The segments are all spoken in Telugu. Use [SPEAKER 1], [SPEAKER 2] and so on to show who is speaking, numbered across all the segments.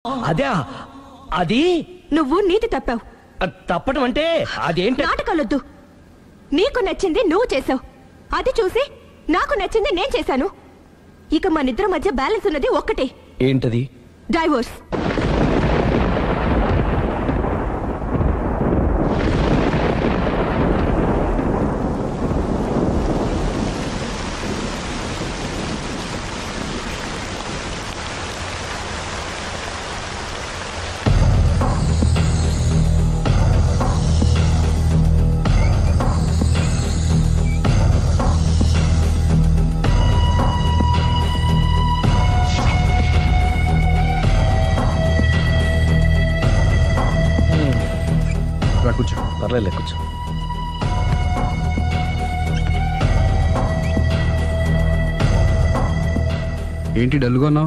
[SPEAKER 1] అదే అది
[SPEAKER 2] నువ్వు నీతి తప్పావు.
[SPEAKER 1] తప్పడం అంటే అదేంటి?
[SPEAKER 2] నాటకాలొద్దు. నీకు నచ్చింది నువ్వు చేసావు, అది చూసి నాకు నచ్చింది నేను చేశాను. ఇక మనిద్దరి మధ్య బ్యాలెన్స్ ఉన్నది ఒక్కటే.
[SPEAKER 1] ఏంటది?
[SPEAKER 2] డైవోర్స్.
[SPEAKER 1] కూర్చో, పర్లేదు కూర్చో.
[SPEAKER 3] ఏంటి డల్గా ఉన్నావు?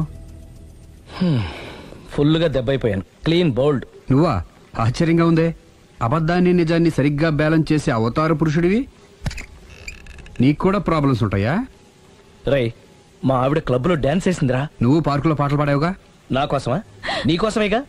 [SPEAKER 1] ఫుల్గా దెబ్బైపోయాను. Clean bowled.
[SPEAKER 3] నువ్వా? ఆశ్చర్యంగా ఉందే. అబద్ధాన్ని నిజాన్ని సరిగ్గా బ్యాలెన్స్ చేసే అవతార పురుషుడివి. నీకు కూడా ప్రాబ్లమ్స్ ఉంటాయా?
[SPEAKER 1] రై, మా ఆవిడ క్లబ్లో డాన్స్ వేసిందిరా.
[SPEAKER 3] నువ్వు పార్కులో పాటలు పాడావుగా.
[SPEAKER 1] నా కోసమా? నీకోసమేగా.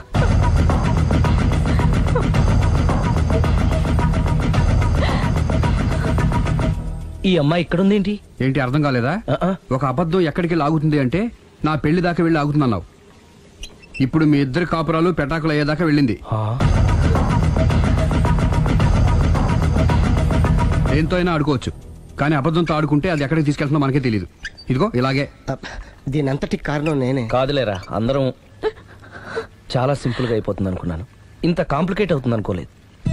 [SPEAKER 1] ఈ అమ్మాయి ఇక్కడుందేంటి?
[SPEAKER 3] ఏంటి అర్థం కాలేదా? ఒక అబద్ధం ఎక్కడికి లాగుతుంది అంటే నా పెళ్లి దాకా వెళ్ళి ఆగుతుందన్నావు. ఇప్పుడు మీ ఇద్దరు కాపురాలు పెటాకులు అయ్యేదాకా వెళ్ళింది. దేంతో అయినా ఆడుకోవచ్చు, కానీ అబద్ధంతో ఆడుకుంటే అది ఎక్కడికి తీసుకెళ్తుందో మనకే తెలియదు. ఇదిగో ఇలాగే.
[SPEAKER 4] దీనంతటి కారణం నేనే.
[SPEAKER 1] కాదులేరా, అందరం చాలా సింపుల్ గా అయిపోతుంది అనుకున్నాను. ఇంత కాంప్లికేట్ అవుతుంది అనుకోలేదు.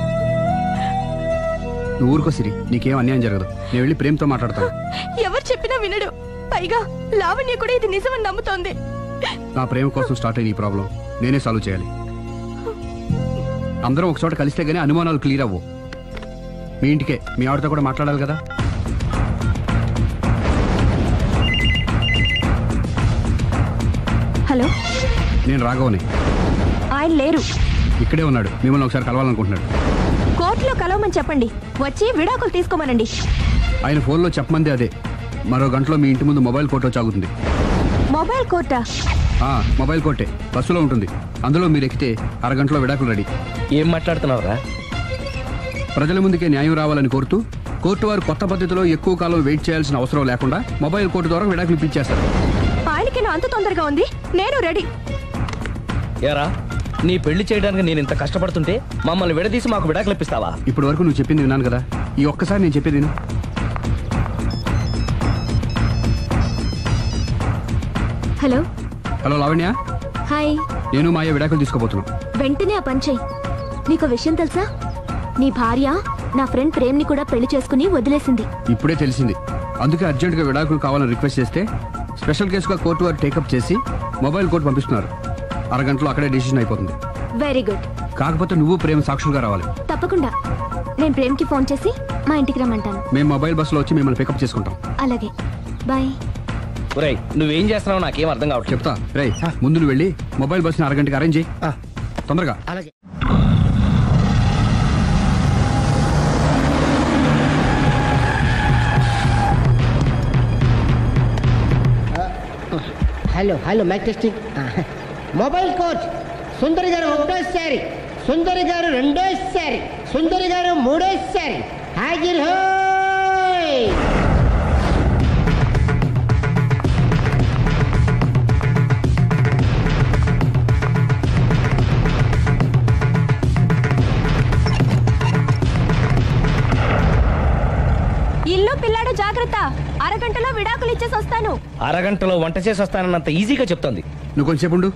[SPEAKER 3] నువ్వు ఊరుకో సిరి, నీకేం అన్యాయం జరగదు. నేను వెళ్ళి ప్రేమతో మాట్లాడతాను.
[SPEAKER 2] ఎవరు చెప్పినా వినడు. పైగా లావణ్య కూడా ఇది నిజమని నమ్ముతోంది.
[SPEAKER 3] నా ప్రేమ కోసం స్టార్ట్ అయిన ఈ ప్రాబ్లం నేనే సాల్వ్ చేయాలి. అందరం ఒక చోట కలిస్తే గానీ అనుమానాలు క్లియర్ అవ్వవు. మీ ఇంటికే, మీ ఆవిడతో కూడా మాట్లాడాలి కదా.
[SPEAKER 2] హలో,
[SPEAKER 3] నేను రాఘవని.
[SPEAKER 2] ఆయన లేరు.
[SPEAKER 3] ఇక్కడే ఉన్నాడు. మిమ్మల్ని ఒకసారి కలవాలనుకుంటున్నాడు.
[SPEAKER 2] కోర్టులో కలవమని చెప్పండి, వచ్చి విడాకులు తీసుకోమనండి.
[SPEAKER 3] ఆయన ఫోన్లో చెప్పమంది అదే. మరో గంటలో మీ ఇంటి ముందు మొబైల్ కోర్టు చాగుతుంది.
[SPEAKER 2] మొబైల్ కోర్టా?
[SPEAKER 3] మొబైల్ కోర్టే బస్సులో ఉంటుంది. అందులో మీరు ఎక్కితే అరగంటలో విడాకులు రెడీ.
[SPEAKER 1] ఏం మాట్లాడుతున్నావురా?
[SPEAKER 3] ప్రజల ముందుకే న్యాయం రావాలని కోరుతూ కోర్టు వారు కొత్త పద్ధతిలో ఎక్కువ కాలం వెయిట్ చేయాల్సిన అవసరం లేకుండా మొబైల్ కోర్టు ద్వారా విడాకులు ఇప్పించేస్తారు.
[SPEAKER 2] ఆయనకి అంత తొందరగా ఉంది, నేను రెడీ.
[SPEAKER 1] యారా, నీ పెళ్లి చేయడానికి నేను ఇంత కష్టపడుతుంటే మమ్మల్ని విడదీసి మాకు విడాకులు ఇప్పిస్తావా?
[SPEAKER 3] ఇప్పటి వరకు నువ్వు చెప్పింది విన్నాను కదా, ఈ ఒక్కసారి నేను చెప్పేది విను.
[SPEAKER 2] హలో.
[SPEAKER 3] హలో లావణ్య.
[SPEAKER 2] హాయ్.
[SPEAKER 3] నేను మాయ విడాకులు తీసుకోబోతున్నాను.
[SPEAKER 2] వెంటనే ఆ పని చెయ్యి. నీకు విషయం తెలుసా? నీ భార్య నా ఫ్రెండ్ ప్రేమ్ని కూడా పెళ్లి చేసుకుని వదిలేసింది.
[SPEAKER 3] ఇప్పుడే తెలిసింది. అందుకే అర్జెంటుగా విడాకులు కావాలని రిక్వెస్ట్ చేస్తే స్పెషల్ కేసుగా కోర్టు వారు టేకప్ చేసి మొబైల్ కోర్టు పంపిస్తున్నారు. అరగంటలో అక్కడే డిసిషన్ అయిపోతుంది.
[SPEAKER 2] Very good.
[SPEAKER 3] కాకపోతే నువ్వు ప్రేమ సాక్షులుగా రావాలి.
[SPEAKER 2] తప్పకుండా. నేను ప్రేమ్కి ఫోన్ చేసి మా ఇంటికి రమ్మంటాను.
[SPEAKER 3] మేము మొబైల్ బస్సులో వచ్చి మిమ్మల్ని పికప్ చేసుకుంటాం.
[SPEAKER 2] అలాగే, బాయ్.
[SPEAKER 1] ఒరేయ్, నువ్వేం చేస్తున్నావు నాకేం అర్థం కావట్లేదు.
[SPEAKER 3] చెప్తా. రేయ్, ముందు నువ్వు వెళ్ళి మొబైల్ బస్సుని అరగంటకి అరేంజ్ చేయి. తొందరగా.
[SPEAKER 4] అలాగే. Hello hello, mike testing. Mobile coach Sundari గారు ఒకటోసారి, సుందరి గారు రెండోసారి, సుందరి గారు మూడోసారి. హాజిర్ హోయ్.
[SPEAKER 2] ఇల్లు పిల్లాడు జాగ్రత్త. అరగంటలో విడాకులు ఇచ్చేసి వస్తాను.
[SPEAKER 1] అరగంటలో వంట చేసి వస్తానన్నంత ఈజీగా చెప్తోంది.
[SPEAKER 3] నువ్వు కొంచెంసేపు ఉండు.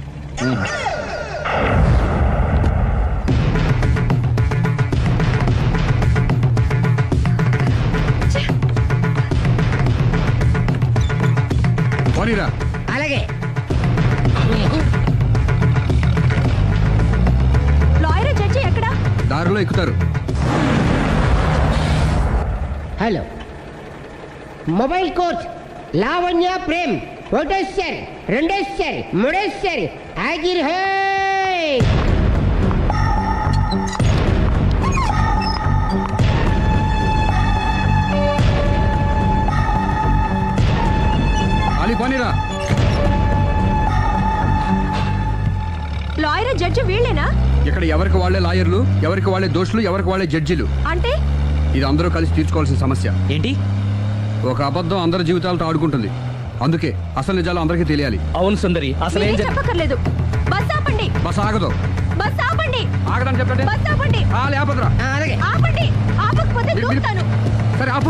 [SPEAKER 3] పోనీరా.
[SPEAKER 4] అలాగే.
[SPEAKER 2] లాయర్ జడ్జి ఎక్కడా?
[SPEAKER 3] దారిలో ఎక్కుతారు.
[SPEAKER 4] Hello, mobile coach Lavanya Prem ఒకటోసారి, రెండోసారి, మూడోసారి. హాజిర్ హోయ్.
[SPEAKER 3] పోనీరా.
[SPEAKER 2] లాయర్ జడ్జి వీళ్ళేనా?
[SPEAKER 3] ఇక్కడ ఎవరికి వాళ్ళే లాయర్లు, ఎవరికి వాళ్ళే దోషులు, ఎవరికి వాళ్ళే జడ్జిలు.
[SPEAKER 2] అంటే
[SPEAKER 3] ఇది అందరూ కలిసి తీర్చుకోవాల్సిన సమస్య.
[SPEAKER 1] ఏంటి?
[SPEAKER 3] ఒక అబద్ధం అందరి జీవితాలతో ఆడుకుంటుంది. అందుకే అసలు నిజాలు అందరికీ తెలియాలి.
[SPEAKER 1] అవును సుందరి, అసలు ఏం జరిగింది?
[SPEAKER 2] చెప్పక్కర్లేదు. బస్ ఆపండి.
[SPEAKER 3] బస్ ఆగదు.
[SPEAKER 2] బస్ ఆపండి.
[SPEAKER 3] ఆగడానికి చెప్పండి.
[SPEAKER 2] బస్ ఆపండి.
[SPEAKER 3] లేపదురా.
[SPEAKER 4] అలాగే
[SPEAKER 2] ఆపండి. ఆపకపోతే దూకుతాను.
[SPEAKER 3] సరే ఆపు.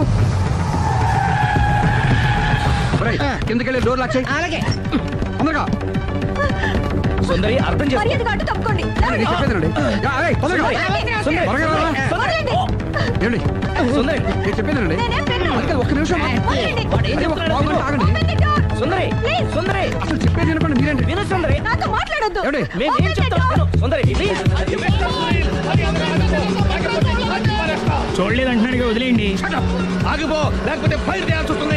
[SPEAKER 3] కిందకెళ్ళి డోర్ లాక్ చేయి.
[SPEAKER 4] అలాగే
[SPEAKER 3] తొందరగా.
[SPEAKER 1] సుందరి అర్థం చేసుకో.
[SPEAKER 2] మర్యాదగా అడ్డు తప్పుకోండి.
[SPEAKER 3] నేను చెప్పేదేనండి. తొందరగా.
[SPEAKER 2] సుందరి.
[SPEAKER 3] త్వరగా రా.
[SPEAKER 2] వదలండి.
[SPEAKER 3] ఏమండి?
[SPEAKER 1] సుందరి
[SPEAKER 3] నేను చెప్పేదేనండి.
[SPEAKER 2] నేనేం వినను.
[SPEAKER 3] అందుకే ఒక్క నిమిషం.
[SPEAKER 2] వదలండి.
[SPEAKER 3] బాగుంది, ఆగండి.
[SPEAKER 2] Open the door.
[SPEAKER 1] Sundari,
[SPEAKER 2] Please.
[SPEAKER 1] సుందరి,
[SPEAKER 3] అసలు చెప్పేది వినపండి మీరేంటి?
[SPEAKER 1] విను సుందరి.
[SPEAKER 2] నాతో మాట్లాడొద్దు.
[SPEAKER 3] ఏమండి?
[SPEAKER 1] మేము ఏం చెప్తాం విను. సుందరి ప్లీజ్.
[SPEAKER 5] చూడలేదు అంటున్నాడు, వదిలేయండి.
[SPEAKER 1] ఆగిపో, లేకపోతే ఫైర్ చేయాల్సి వస్తుంది.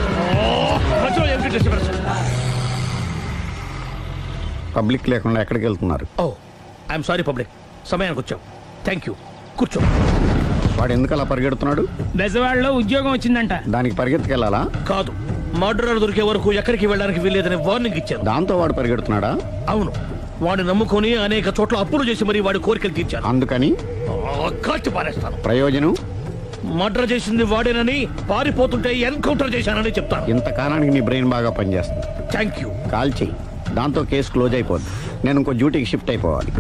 [SPEAKER 6] పబ్లిక్ లేకుండా ఎక్కడికి వెళ్తున్నారు?
[SPEAKER 1] ఓ ఐఎమ్ సారీ పబ్లిక్, సమయానికి వచ్చాం. థ్యాంక్ యూ, కూర్చో.
[SPEAKER 6] వాడు ఎందుకు అలా పరిగెడుతున్నాడు?
[SPEAKER 5] బెజవాడలో ఉద్యోగం వచ్చిందంట.
[SPEAKER 6] దానికి పరిగెత్తుకెళ్ళాలా?
[SPEAKER 1] కాదు, మర్డరర్ దొరికే వరకు ఎక్కడికి వెళ్ళడానికి వీల్లేదని వార్నింగ్ ఇచ్చాను.
[SPEAKER 6] దాంతో వాడు పరిగెడుతున్నాడా?
[SPEAKER 1] అవును, వాడిని నమ్ముకొని అనేక చోట్ల అప్పులు చేసి మరి వాడి కోరికలు తీర్చాను.
[SPEAKER 6] అందుకని
[SPEAKER 1] కాల్చి పారేస్తాను.
[SPEAKER 6] ప్రయోజనం?
[SPEAKER 1] మర్డర్ చేసింది వాడేనని, పారిపోతుంటే ఎన్కౌంటర్ చేశానని చెప్తాను.
[SPEAKER 6] ఇంతకాలానికి నీ బ్రెయిన్ బాగా పనిచేస్తుంది.
[SPEAKER 1] Thank you.
[SPEAKER 6] కాల్ చెయ్యి, దాంతో కేసు క్లోజ్ అయిపోద్ది. నేను ఇంకో డ్యూటీకి షిఫ్ట్ అయిపోవాలి.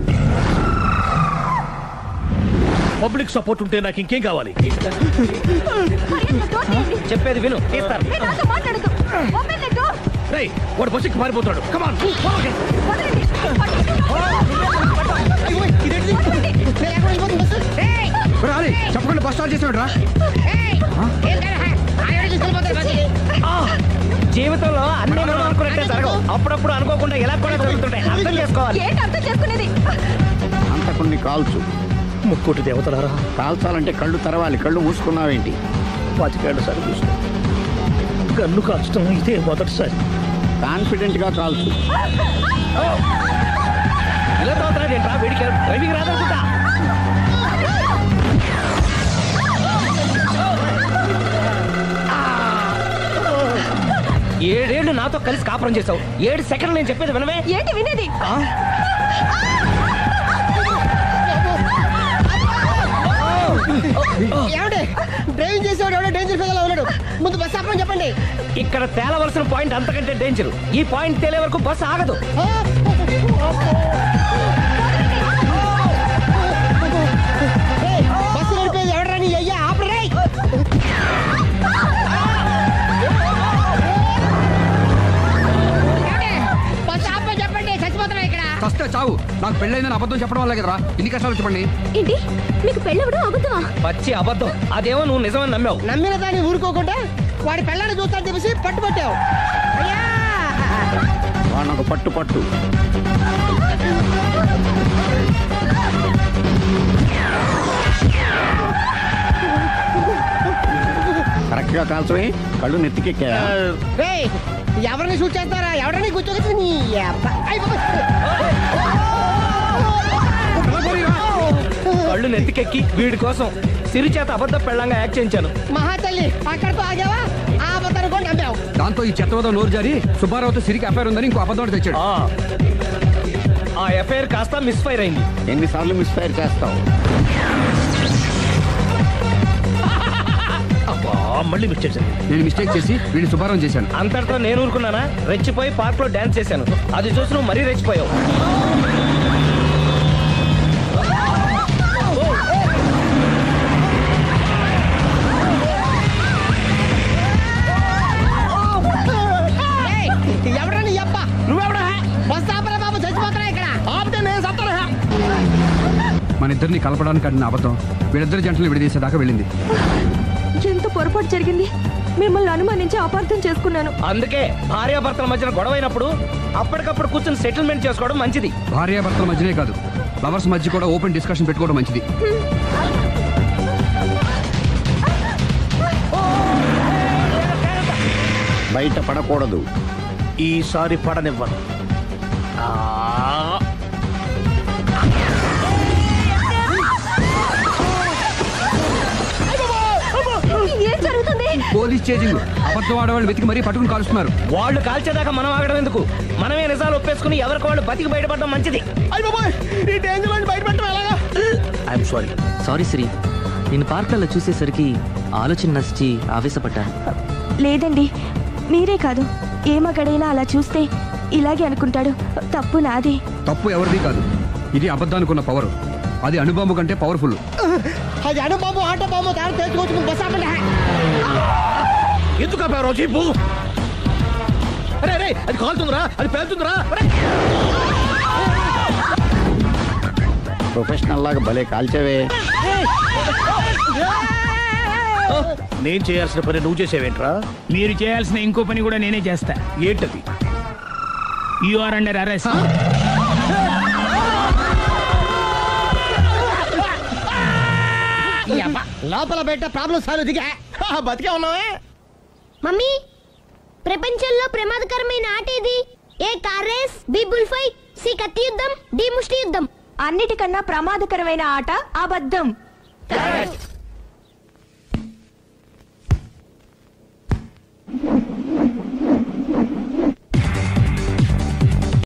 [SPEAKER 1] పబ్లిక్ సపోర్ట్ ఉంటే నాకు ఇంకేం కావాలి?
[SPEAKER 2] మర్యాదగా door తీయండి.
[SPEAKER 1] చెప్పేది విను, తీస్తాను.
[SPEAKER 2] మీరు నాతో మాట్లాడొద్దు. Open the door.
[SPEAKER 1] రేయ్, వాడు బస్సుకి పారిపోతాడు. కమాన్.
[SPEAKER 2] వదలండి. పట్టుకోండి.
[SPEAKER 3] రాలే, చెప్పకుండా బస్ స్టార్ట్ చేసాడు రా.
[SPEAKER 1] జీవితంలో అన్ని మనం అనుకున్నట్టే జరగవు. అప్పుడప్పుడు అనుకోకుండా ఎలా కూడా జరుగుతుంటాయి. అర్థం చేసుకోవాలి.
[SPEAKER 2] ఏంటి అర్థం చేసుకునేది?
[SPEAKER 6] అంతకుని కాల్చు.
[SPEAKER 1] ముక్కోటి దేవతలారా,
[SPEAKER 6] కాల్చాలంటే కళ్ళు తెరవాలి. కళ్ళు మూసుకున్నావేంటి?
[SPEAKER 1] 25 సార్లు చూసుకో. గన్ను కాల్చడం ఇదే మొదటిసారి.
[SPEAKER 6] కాన్ఫిడెంట్ గా కాల్చు.
[SPEAKER 1] ఇలా తోతున్నాడు ఏంట్రా? వీడికి డ్రైవింగ్ రాదనుకుంటా. ఏడేళ్లు నాతో కలిసి కాపురం చేసావు. 7 సెకండ్లు నేను చెప్పేది వినవే.
[SPEAKER 2] ఏంటి వినేది?
[SPEAKER 4] ఏమండి డ్రైవింగ్ చేసేవాడు ఎవడో డేంజర్ ఫీల్ ఉన్నాడు. ముందు బస్ ఆపమని చెప్పండి.
[SPEAKER 1] ఇక్కడ తేలవలసిన పాయింట్ అంతకంటే డేంజర్. ఈ పాయింట్ తేలే వరకు బస్సు ఆగదు.
[SPEAKER 4] బస్సు నడిపేది ఎవడరాని అయ్యా ఆపరే. బస్ ఆపమని చెప్పండి, చచ్చిపోతున్నా ఇక్కడ.
[SPEAKER 3] ఫస్ట్ చావు. నాకు పెళ్ళైందని అబద్ధం చెప్పడం వల్ల కదరా ఇన్ని కష్టాలు చెప్పండి.
[SPEAKER 2] ఏంటి మీకు పెళ్ళవడం అబద్ధమా?
[SPEAKER 1] పచ్చి అబద్ధం. అదేమో నువ్వు నిజమని నమ్మావు.
[SPEAKER 4] నమ్మిన దాన్ని ఊరుకోకుండా వాడి పెళ్ళాన్ని చూస్తాను చెప్పేసి పట్టుబట్టావు. అయ్యా
[SPEAKER 6] వాడిని ఒక పట్టు పట్టు. కరెక్ట్ గా కాల్చవే. కళ్ళు నెత్తికెక్కా?
[SPEAKER 4] రేయ్, ఎవరిని షూట్ చేస్తారా? ఎవరిని కూర్చోవచ్చు నీ అబ్బా. అయ్ బాబోయ్.
[SPEAKER 1] కళ్ళు నెత్తికెక్కి వీడి కోసం సిరి చేత అబద్ధ పెళ్ళంగా యాక్ట్ చేయించాను.
[SPEAKER 4] మహాతల్లి అక్కడితో ఆగావా? ఆ అబద్ధాన్ని కూడా నమ్మావు.
[SPEAKER 3] దాంతో ఈ చెత్తవద నోరు జారి సుబ్బారావుతో సిరికి అఫైర్ ఉందని ఇంకో అబద్ధం తెచ్చాడు.
[SPEAKER 1] ఆ ఎఫ్ఐఆర్ కాస్త మిస్ఫైర్ అయింది.
[SPEAKER 6] ఎన్నిసార్లు మిస్ఫైర్ చేస్తావు?
[SPEAKER 1] అబ్బా, మళ్ళీ మిస్ చేశాను.
[SPEAKER 3] నేను మిస్టేక్ చేసి వీడిని సుబ్బారావు చేశాను.
[SPEAKER 1] అంతటితో నేను ఊరుకున్నానా? రెచ్చిపోయి పార్క్ లో డాన్స్ చేశాను. అది చూసి నువ్వు మరీ రెచ్చిపోయావు.
[SPEAKER 4] ఎవరని అబ్బా?
[SPEAKER 1] నువ్వెవడా?
[SPEAKER 4] బస్ ఆపరా బాబు, చచ్చిపోతున్నా ఇక్కడ. ఆపితే నేను చస్తాను.
[SPEAKER 3] మన ఇద్దరిని కలపడానికి అడిగిన అబద్ధం వీళ్ళిద్దరి జంటలు విడదీసేదాకా వెళ్ళింది.
[SPEAKER 2] ఎంత పొరపాటు జరిగింది. మిమ్మల్ని అనుమానించి అపార్థం చేసుకున్నాను.
[SPEAKER 1] అందుకే భార్యాభర్తల మధ్యన గొడవ అయినప్పుడు అప్పటికప్పుడు కూర్చొని సెటిల్మెంట్ చేసుకోవడం మంచిది.
[SPEAKER 3] భార్యాభర్తల మధ్యనే కాదు, లవర్స్ మధ్య కూడా ఓపెన్ డిస్కషన్ పెట్టుకోవడం మంచిది.
[SPEAKER 6] బయట పడకూడదు.
[SPEAKER 1] ఈసారి పడనివ్వను.
[SPEAKER 2] ఏం జరుగుతుంది?
[SPEAKER 3] పోలీస్ చేజింగ్ అబద్ధం ఆడవాళ్ళు వెతికి మరీ పట్టుకుని కాలుస్తున్నారు.
[SPEAKER 1] వాళ్ళు కాల్చేదాకా మనం ఆగడం ఎందుకు? మనమే నిజాలు ఒప్పేసుకుని ఎవరికి వాళ్ళు బతికి బయటపడడం మంచిది.
[SPEAKER 6] I'm sorry.
[SPEAKER 7] సారీ శ్రీ, నేను పార్కులలో చూసేసరికి ఆలోచన నచ్చి ఆవేశపడ్డాను.
[SPEAKER 2] లేదండి, మీరే కాదు, ఏ మగాడైనా అలా చూస్తే ఇలాగే అనుకుంటాడు. తప్పు నాది.
[SPEAKER 3] తప్పు ఎవరిది కాదు. ఇది అబద్ధానికున్న పవర్. అది అణుబాంబు కంటే పవర్ఫుల్.
[SPEAKER 4] అది అణుబాంబు ఆట బాంబు తాను తెలుసుకోవచ్చు. బస్ ఆపండి.
[SPEAKER 1] ఎందుకు ఆపారో చెప్పు. అరే అరే, అది కాలుతుందిరా, అది పేలుతుందిరా.
[SPEAKER 6] ప్రొఫెషనల్ లాగా భలే కాల్చేవే.
[SPEAKER 1] నేను చేయాల్సిన పని నువ్వు చేసేవేంట్రా?
[SPEAKER 5] మీరు చేయాల్సిన ఇంకో పని కూడా నేనే చేస్తా.
[SPEAKER 1] ఏంటది?
[SPEAKER 5] You are under arrest.
[SPEAKER 4] లోపల బయట ప్రాబ్లం సాల్వ్ దిగా
[SPEAKER 1] బతికే ఉన్నావే.
[SPEAKER 8] మమ్మీ, ప్రపంచంలో ప్రమాదకరమైన ఆట ఇది. A car race, B bull fight, C కత్తి యుద్ధం, డి ముష్టి యుద్ధం.
[SPEAKER 2] అన్నిటికన్నా ప్రమాదకరమైన ఆట అబద్ధం.